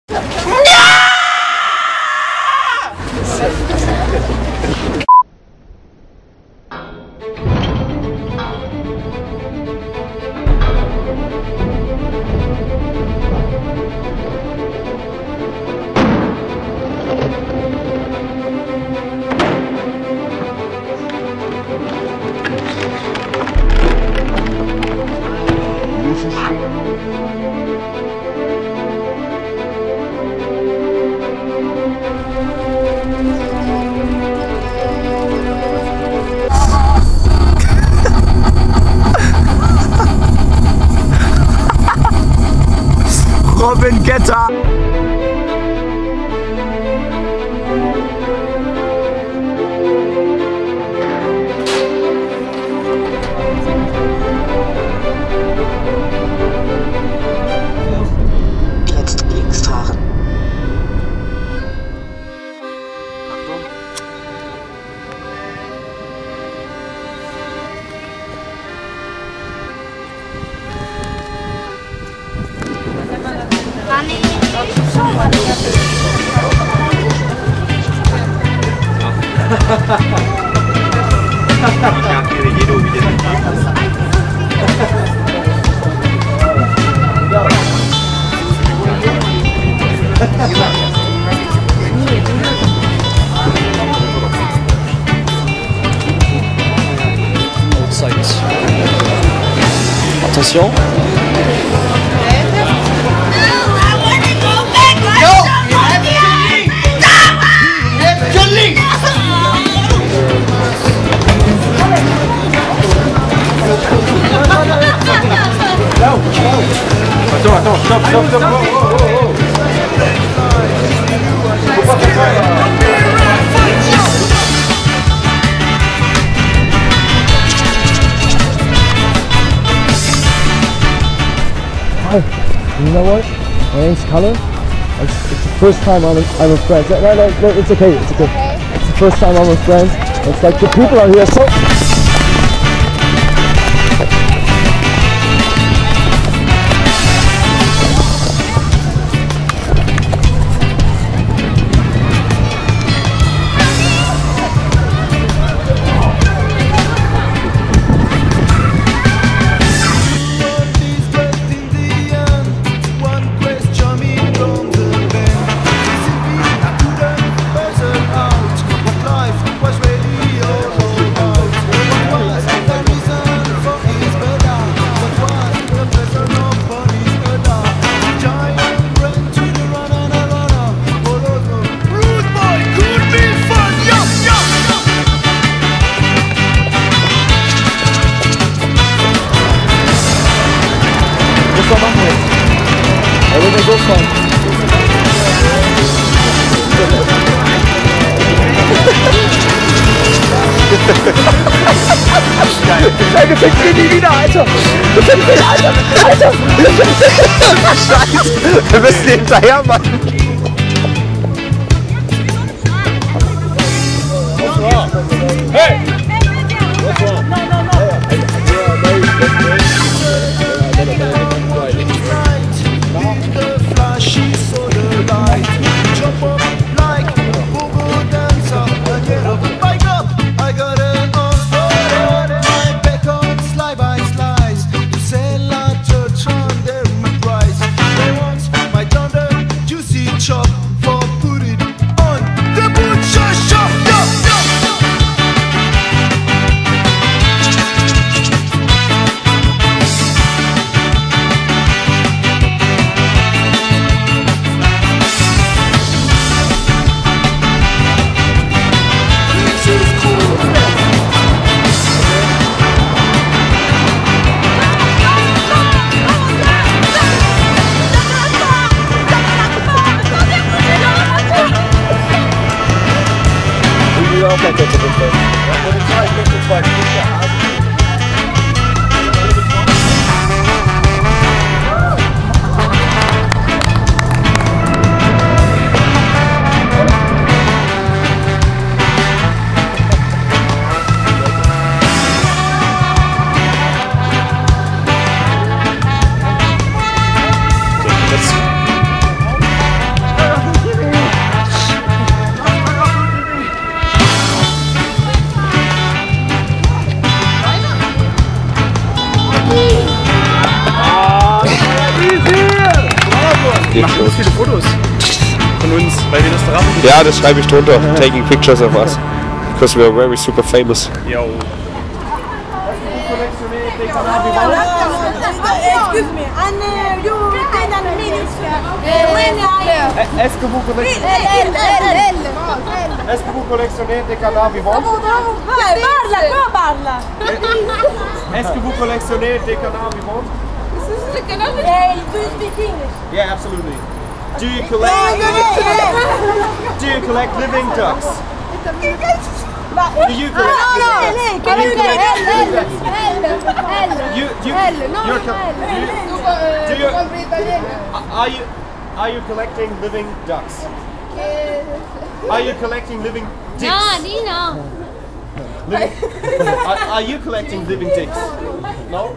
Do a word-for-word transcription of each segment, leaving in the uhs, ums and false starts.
Robin Getter. Jetzt links fahren. Attention. Attends, attends, stop, stop, stop. Oh, oh, oh, oh. Faut pas faire ça. Hi, you know what? My name's Callum. It's, it's the first time I'm, I'm with friends. No, no, no, it's okay, it's okay. It's the first time I'm with friends. It's like the people are here so... Was machen wir jetzt? Er wird mir so fahren. Ey, du fängst nie wieder, Alter! Du fängst nicht, Alter! Alter! Scheiße! Wir müssen hinterher machen! Hey! viele Fotos von uns, weil wir das verraten. Ja, das schreibe ich drunter. Taking pictures of us. Because we are very super famous. Yo. Excuse me, and uh, you can an minute. Est-ce que vous collectionnez Est-ce que vous collectionnez des canards vivants? Parla, come parla? Est-ce que vous collectionnez des canards vivants? Hey, do you speak English? Yeah, absolutely. Do you collect Do you collect living ducks? Do you collect No, no, lei, Do you collect living ducks? You, you, no, you're co- do you, do you, are you are you collecting living ducks? Are you collecting living dicks? No, di no. Living, are, are you collecting living dicks? No?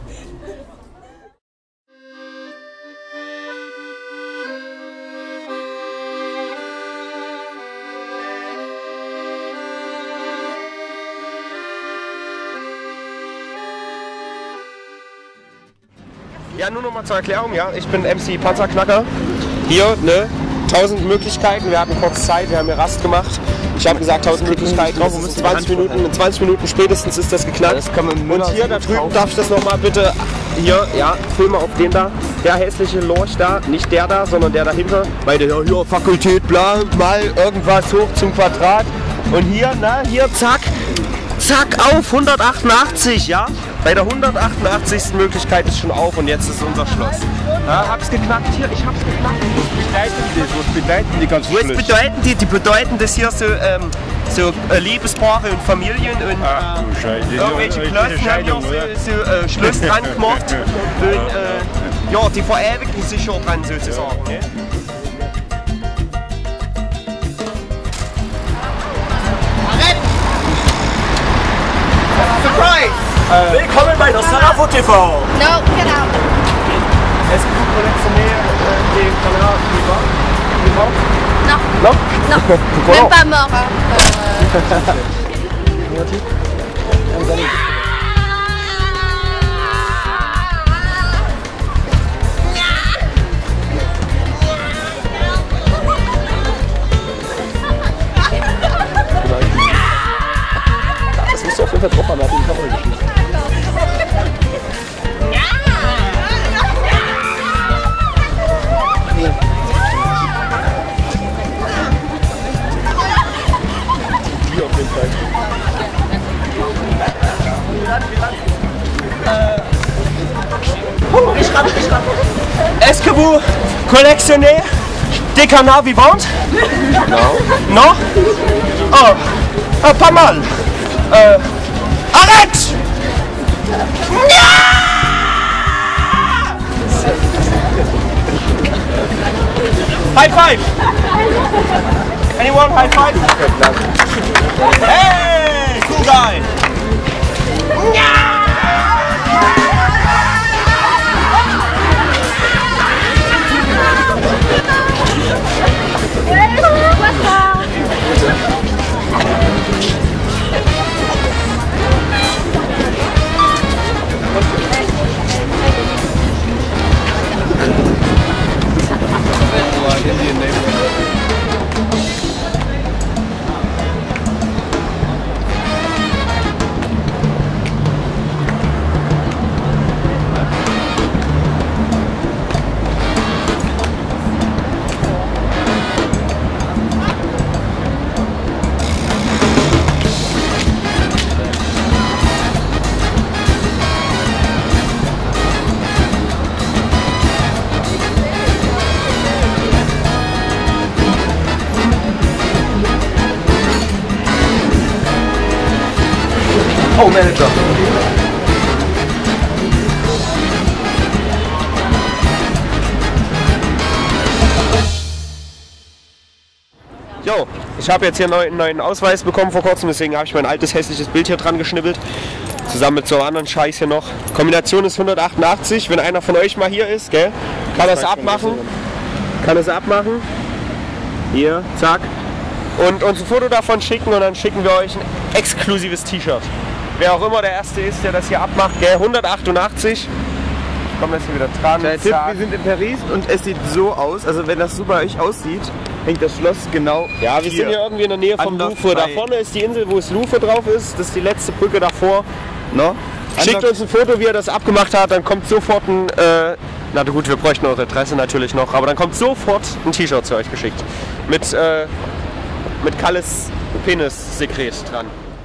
Ja, nur noch mal zur Erklärung, ja, ich bin M C Panzerknacker. Hier, ne, tausend Möglichkeiten, wir hatten kurz Zeit, wir haben hier Rast gemacht. Ich habe gesagt tausend Möglichkeiten, das ist in zwanzig Minuten, in zwanzig Minuten spätestens ist das geknallt. Das kann man Und hier da drüben, darf ich das nochmal bitte, hier, ja, filme auf den da, der hässliche Lorch da, nicht der da, sondern der dahinter. Bei der, ja, hier, Fakultät, bla, mal irgendwas hoch zum Quadrat. Und hier, na, hier, zack, zack, auf, hundertachtundachtzig, ja. Bei der hundertachtundachtzigsten Möglichkeit ist schon auf und jetzt ist unser Schloss. Ja, hab's geknackt hier, ich hab's geknackt. Was bedeuten die? Was bedeuten die ganz Was schlecht? bedeuten die? Die bedeuten, dass hier so, ähm, so äh, Liebespaare und Familien und Ach du äh, Scheiße, irgendwelche das ist Klötzen eine haben Scheidung, hier oder? so, so äh, Schluss dran gemacht. Und äh, ja, die verewigen sich schon dran sozusagen. Ne? Surprise! Willkommen bei der Sarafo T V! No, get out. Est-ce que vous collectionnez euh, des canards vivants? Vivants? Non. Non? Non. Pourquoi Même non? pas mort. Hein. Das musst du auf jeden Fall drauf haben, er hat die Kamera geschmissen. Die auf jeden Fall. Est-ce que vous collectionnez des canards vivants? Genau. Non? Oh, ah, pas mal. Euh, arrête! High five! Anyone high five? Hey, cool guy! Oh, Manager! Jo, ich habe jetzt hier einen neuen Ausweis bekommen vor kurzem, deswegen habe ich mein altes hässliches Bild hier dran geschnippelt. Zusammen mit so einem anderen Scheiß hier noch. Kombination ist hundertachtundachtzig, wenn einer von euch mal hier ist, gell, kann das abmachen. Kann es abmachen. Hier, zack. Und uns ein Foto davon schicken und dann schicken wir euch ein exklusives T-Shirt. Wer auch immer der Erste ist, der das hier abmacht, gell, hundertachtundachtzig. kommen jetzt hier wieder dran. Der Tipp, wir sind in Paris und es sieht so aus, also wenn das so bei euch aussieht, hängt das Schloss genau Ja, wir hier. sind hier irgendwie in der Nähe vom Unlock Louvre. Da zwei. vorne ist die Insel, wo das Louvre drauf ist. Das ist die letzte Brücke davor. No? Schickt Unlock- uns ein Foto, wie er das abgemacht hat, dann kommt sofort ein, äh, na gut, wir bräuchten eure Adresse natürlich noch, aber dann kommt sofort ein T-Shirt zu euch geschickt. Mit, äh, mit Kalles Penis-Sekret dran.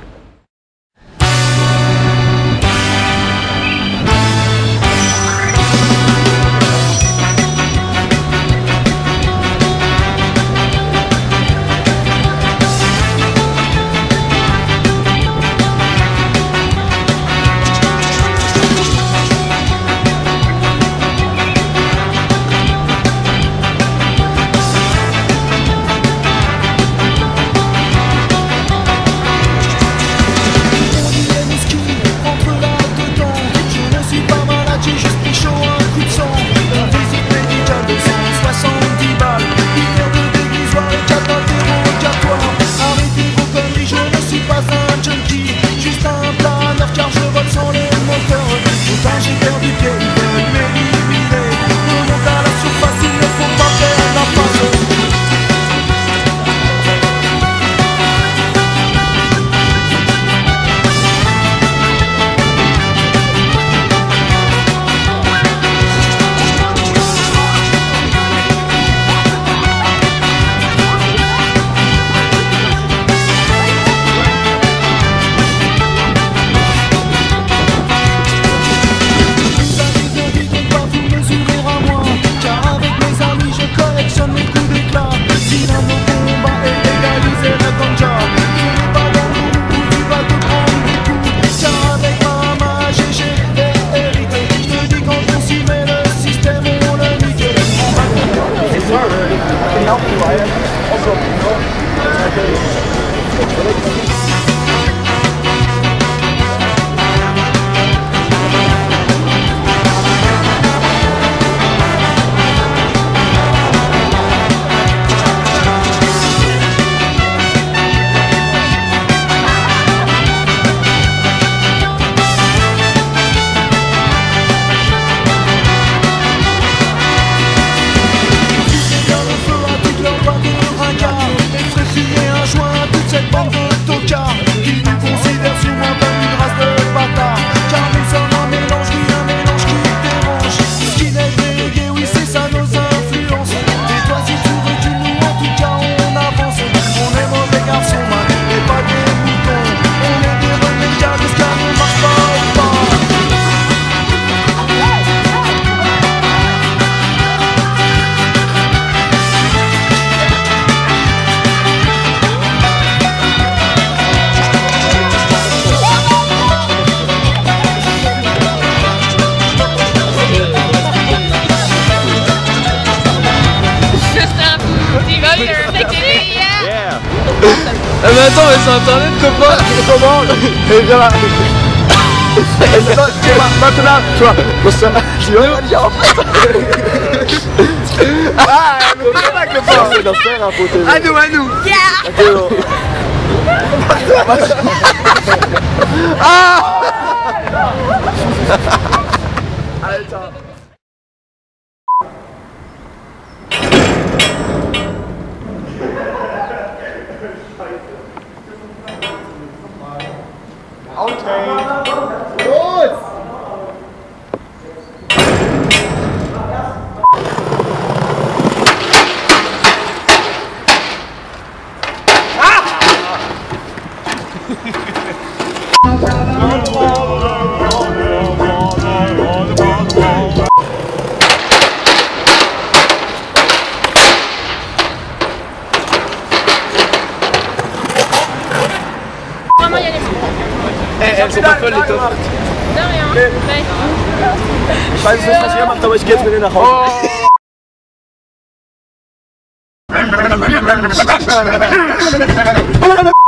Eh mais attends, mais c'est internet copain. Comment? Et viens là. Et maintenant, tu vois, maintenant, tu vois, pour ça, je vais pas dire en fait. Ah, mais c'est pas que le port. C'est l'enfer à côté. À nous, à nous. Yeah. Ok, ah. Alter. Elles sont pas folles les tops. De rien. Ich weiß nicht, was ihr macht, aber ich gehe jetzt mit denen nach Hause.